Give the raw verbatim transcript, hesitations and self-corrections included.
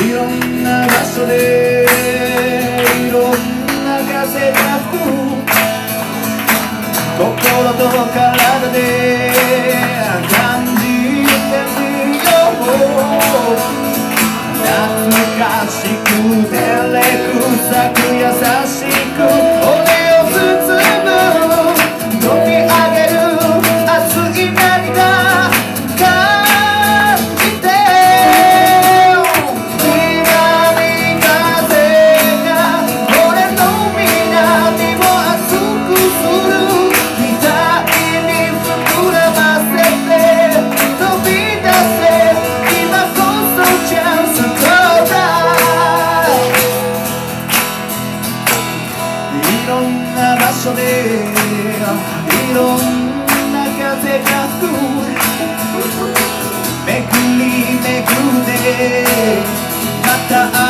いろんな場所でいろんな風が吹く心と体で感じてみよう懐かしく照れくさく優しく骨を包む溶け上げる熱い涙感じて南風が俺の南を熱くするみたいに膨らませて飛び出せ今こそチャンスだいろんな場所でいろんな風が吹くめくりめくってまた